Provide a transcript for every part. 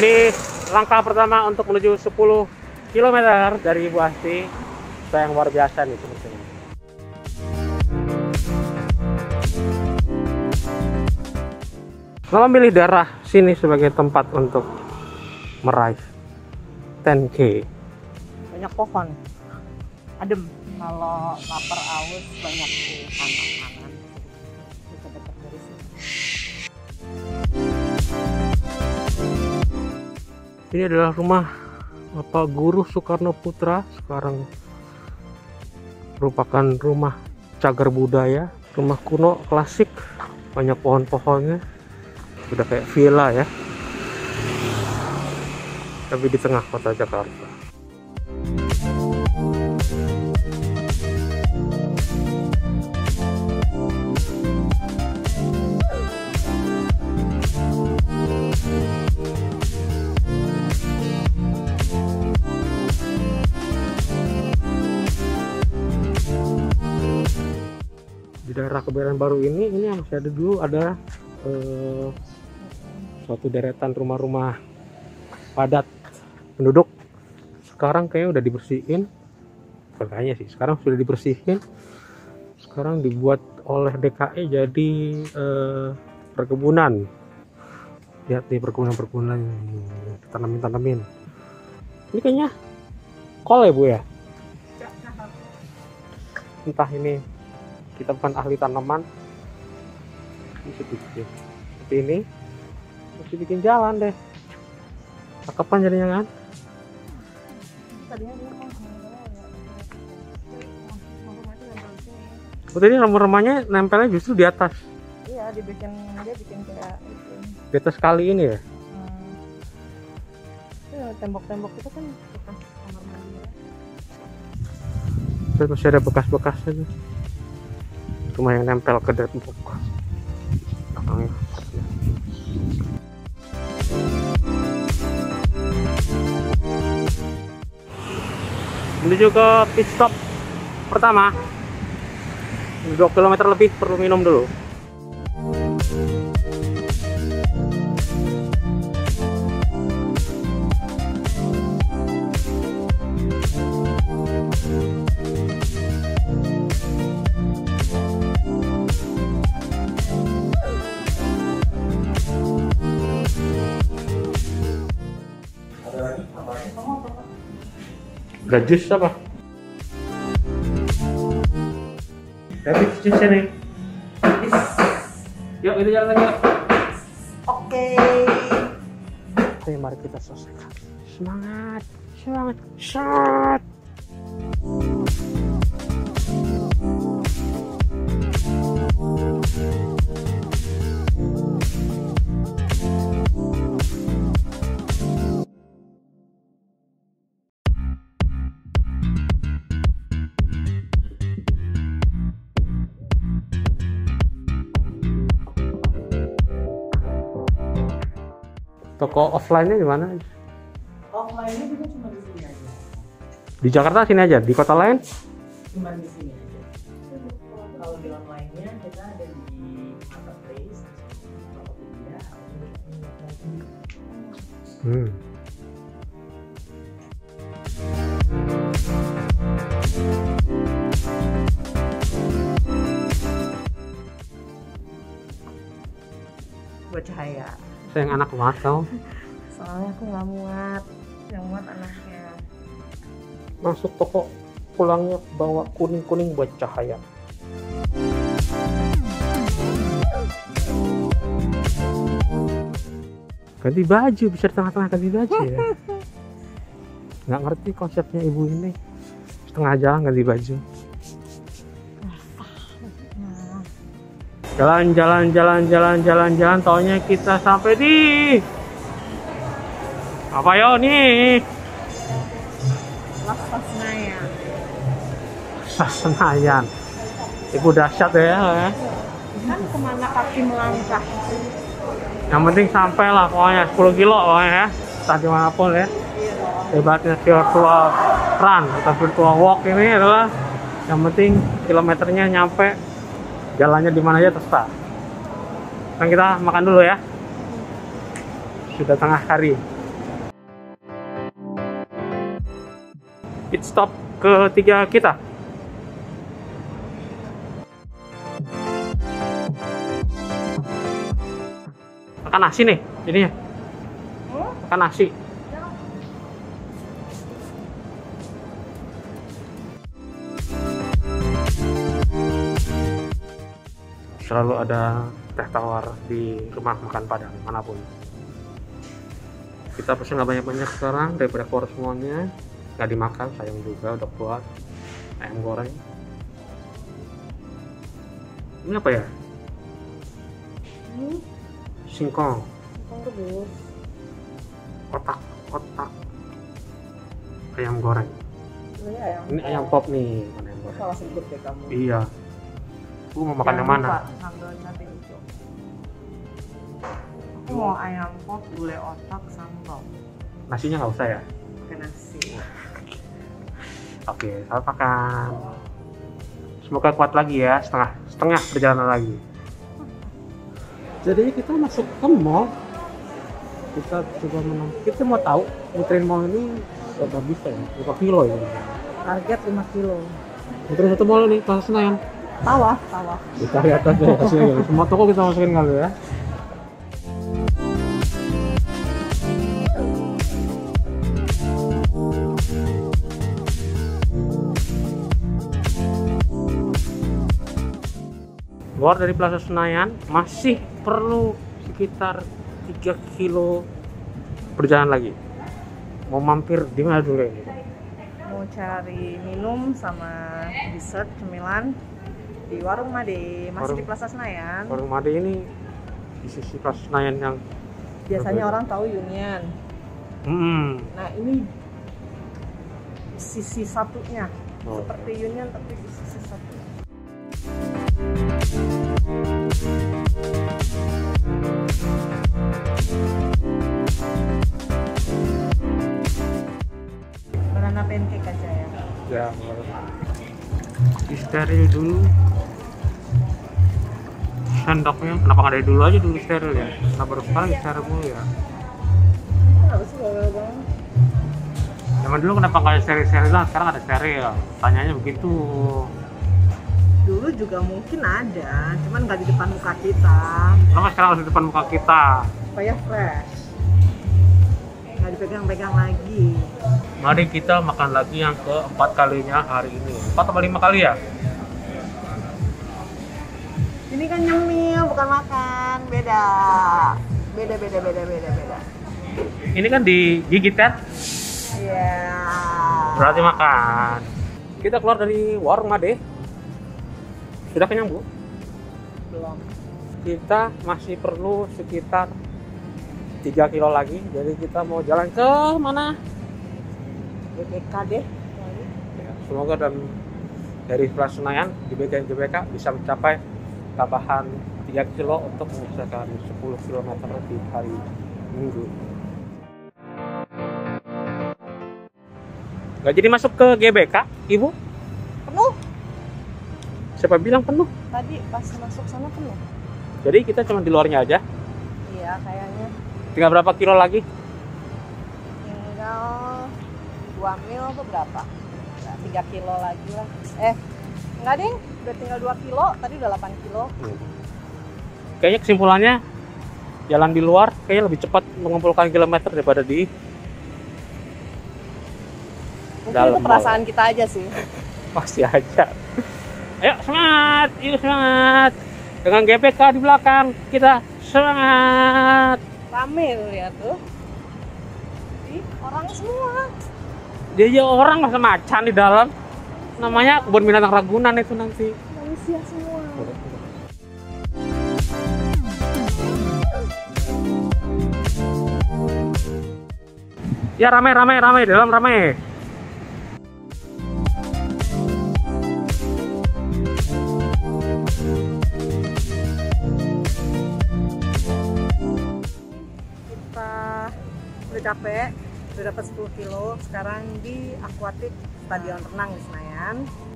Ini langkah pertama untuk menuju 10 km dari Ibu Asti. Yang luar biasa nih sepertinya. Kenapa milih daerah sini sebagai tempat untuk meraih 10K? Banyak pohon, adem. Kalau lapar aus banyak di kanan-kanan. Bisa dekat dari sini. Ini adalah rumah Bapak Guru Soekarno Putra. Sekarang merupakan rumah cagar budaya, rumah kuno klasik, banyak pohon-pohonnya, udah kayak villa ya, tapi di tengah kota Jakarta. Di daerah Kebayoran Baru ini yang masih ada dulu ada suatu deretan rumah-rumah padat penduduk. Sekarang kayaknya udah dibersihin, kayaknya sih sekarang sudah dibersihin. Sekarang dibuat oleh DKI jadi perkebunan. Lihat nih perkebunan tanamin. Ini kayaknya kol ya Bu ya? Entah ini, kita bukan ahli tanaman. Bisa bikin seperti ini, mesti bikin jalan deh. Cakepan jadinya kan? Berarti ini remah-remahnya nempelnya justru di atas. Iya, dia bikin kayak itu. Di atas kali ini ya? Tembok-tembok itu kan bekas kamar mandi ya. Terus masih ada bekas-bekasnya tuh. Cuma yang nempel ke tembok belakangnya. Menuju ke pit stop pertama. 2 km lebih, perlu minum dulu. Udah jus apa? Tapi jusnya nih. Yuk kita jalan lagi. Oke. Oke, mari kita selesaikan. Semangat. Shot. Toko offline-nya di mana? Offline-nya juga cuma di sini aja. Di Jakarta sini aja, di kota lain? Cuma di sini aja. Kalau di online-nya kita ada di Marketplace, Tokopedia, buat cahaya. Saya yang anak banget tau. Soalnya aku nggak muat, yang muat anaknya. Masuk toko, pulangnya bawa kuning buat cahaya. Ganti baju, bisa di tengah-tengah ganti baju ya. Nggak ngerti konsepnya ibu ini. Setengah jalan ganti baju. Jalan, taunya kita sampai di apa yo nih? Plaza Senayan. Ibu dahsyat ya. Kan kemana kaki melangkah? Yang penting sampai lah pokoknya 10 kilo pokoknya ya. Entah dimanapun ya. Hebatnya virtual run atau virtual walk ini adalah yang penting kilometernya nyampe, jalannya di mana aja terserah. Sekarang kita makan dulu ya. Sudah tengah hari. pit stop ketiga kita. Makan nasi nih jadinya. Makan nasi. Selalu ada teh tawar di rumah makan Padang manapun. Kita pesen nggak banyak-banyak sekarang daripada keluar semuanya, nggak dimakan, sayang juga udah buat ayam goreng. Ini apa ya? Singkong. Singkong rebus. Kotak ayam goreng. Ini ayam pop nih, bukan ayam goreng. Salah sebut deh kamu. Iya. Aku mau makan yang mana? Sambalnya hijau. Aku mau ayam pop, gulai otak, sambal. Nasinya nggak usah ya? Pakai nasi. Oke, selamat makan. Semoga kuat lagi ya, setengah perjalanan lagi. Jadi kita masuk ke mall. Kita coba menang. Kita mau tahu muterin mall ini berapa bisa ya? Berapa kilo ya? Target 5 kilo. Muterin satu mall nih, Plaza Senayan. Sawah. Kita lihat atas deh, kasih aja. Semua toko kita masukin kali ya. Keluar dari Plaza Senayan masih perlu sekitar 3 kilo perjalanan lagi. Mau mampir di mana dulu ini? Mau cari minum sama dessert cemilan di Warung Made, masih di Plaza Senayan. Warung Made ini di sisi Plaza Senayan yang biasanya orang tahu Union. Nah ini sisi satunya, seperti Union tapi di sisi satu. Banana pancake aja ya. Ya, di steril dulu. Sendoknya kenapa nggak dari dulu aja dulu steril ya? Kenapa baru sekarang steril mulu ya? Kenapa sih bawel banget? Zaman dulu kenapa nggak ada steril lah? Sekarang ada steril. Tanyanya begitu. Dulu juga mungkin ada, cuman nggak di depan muka kita. Kenapa sekarang harus di depan muka kita? Supaya fresh, nggak dipegang-pegang lagi. Mari kita makan lagi yang keempat kalinya hari ini. 4 atau 5 kali ya? Ini kan nyemil, bukan makan. Beda. Ini kan digigit kan? Iya. Berarti makan. Kita keluar dari Warung Made. Sudah kenyang, Bu? Belum. Kita masih perlu sekitar 3 kilo lagi. Jadi kita mau jalan ke mana? GBK deh. Ya, semoga dan dari Plaza Senayan di GBK bisa mencapai tambahan 3 kilo untuk mengusahakan 10 km di hari Minggu. Nggak jadi masuk ke GBK, Ibu? Penuh. Siapa bilang penuh? Tadi pas masuk sana penuh. Jadi kita cuma di luarnya aja. Iya, kayaknya. Tinggal berapa kilo lagi? Tinggal 2 mil atau berapa? 3 kilo lagi lah. Enggak ding, udah tinggal 2 kilo, tadi udah 8 kilo. Kayaknya kesimpulannya jalan di luar kayaknya lebih cepat mengumpulkan kilometer daripada di Mungkin dalam itu perasaan kita aja sih. pasti aja. Ayo semangat, yuk semangat. Dengan GBK di belakang kita semangat. Rame lihat tuh. Ih, orang semua. Dia orang masa macan di dalam. Namanya kebun binatang Ragunan itu nanti. Manusia semua. Ya ramai dalam ramai. Kita udah capek, udah dapat 10 kilo. Sekarang di Aquatic Stadion Renang di Senayan.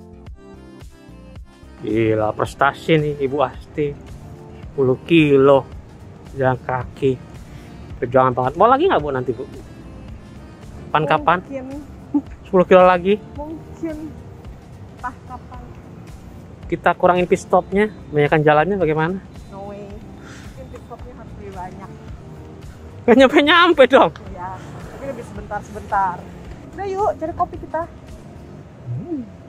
Gila prestasi nih Ibu Asti. 10 kilo jalan kaki. Perjuangan banget. Mau lagi nggak Bu nanti Bu? Kapan? Mungkin 10 10 kilo lagi. Mungkin entah kapan. Kita kurangin pit stopnya, banyakkan jalannya bagaimana? No way. Mungkin pit stopnya harus lebih banyak. Gak nyampe-nyampe dong. Ya, tapi lebih sebentar-sebentar. Udah yuk, cari kopi kita.